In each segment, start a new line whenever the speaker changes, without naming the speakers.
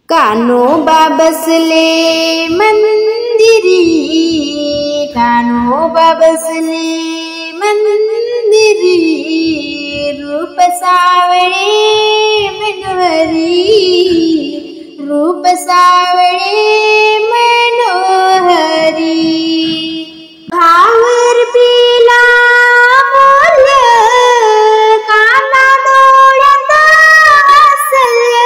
कान्होबा बसले मंदिरी, कान्होबा बसले मंदिरी, रूप सावळे मनोहरी, रूप सावळे मनोहरी। भावर पिला मोल काना डोळ्यात वासल्य,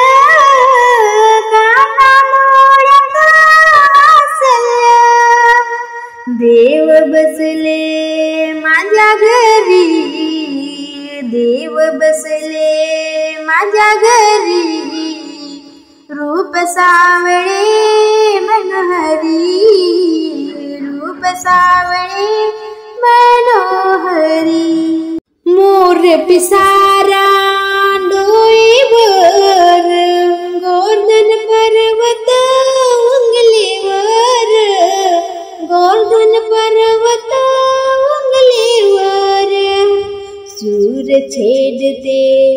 काना डोळ्यात वासल्य। देव बसले माझ्या घरी, देव बसले माझ्या घरी, रूप सावळे मनोहरी, रूप सावळे मनोहरी। मोर पिसारा डोईवर, गोवर्धन पर्वत उंगलीवर, गोवर्धन पर्वत उंगलीवर। सूर छेडते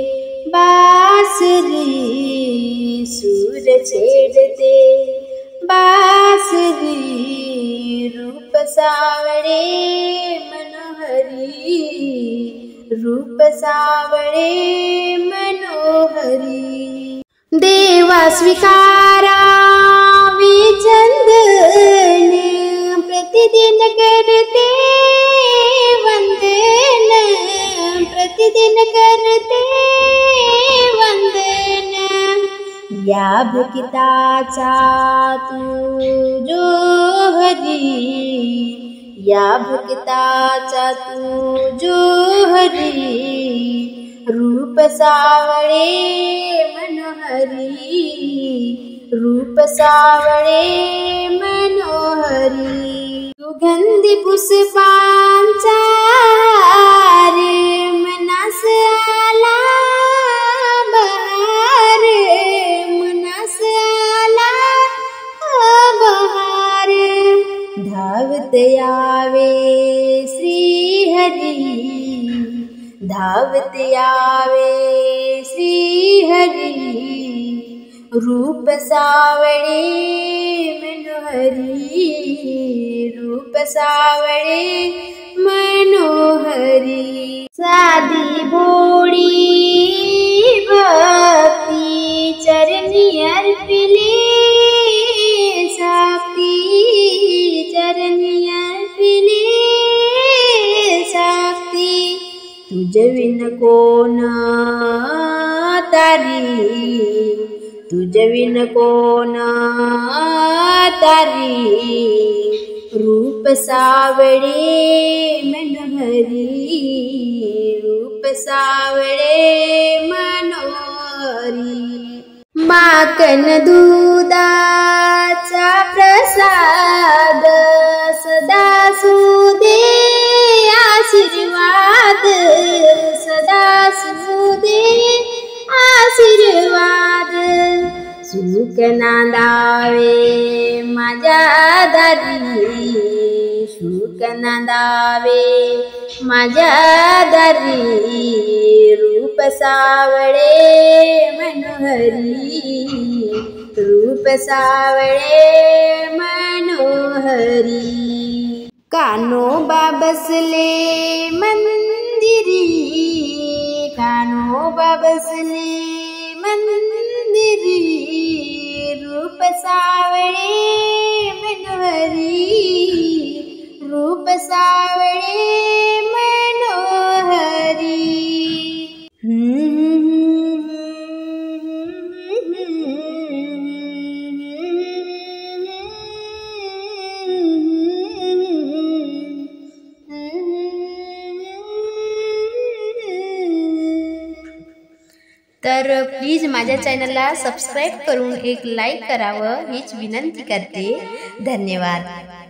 बासरी, सूर छेडते बासरी, रूप सावळे मनोहरी, रूप सावळे मनोहरी। देवा स्वीकारा विचंदन, प्रतिदिन करते वंदन, प्रतिदिन करते वंदन। या भक्ताचा तू जो हरी, या भक्ताचा तू जो हरी, रूप सावळे मनोहरी, रूप सावळे मनोहरी। सुगंधी पुष्पांचा हार, मनास आला बहार, मनास आला बहार। धावत यावे श्रीहरी, धावत यावे श्रीहरी, रूप सावळे मनोहरी, रूप सावळे मनोहरी। साधी भोळी भक्ती चरणी अर्पिली साक्ती, चरणी अर्पिली साक्ती। तुझविन कोण तारी, तुझविन कोण तारी, रूप सावळे मनोहरी, रूप सावळे मनोहरी। माखन दुधाचा प्रसाद सदा सुदे आशीर्वाद, सदा सुदे आशीर्वाद। सुख नांदावे माझ्या दारी, सुख नांदावे माझ्या दारी, रूप सावळे मनोहरी, रूप सावळे मनोहरी। कान्होबा बसले मंदिरी, कान्होबा बसले मंदिरी, रूप सावळे मनोहरी, रूप सावळे मनोहरी। तर प्लीज माझ्या चॅनलला सबस्क्राईब करून एक लाईक करावं हीच विनंती करते। धन्यवाद।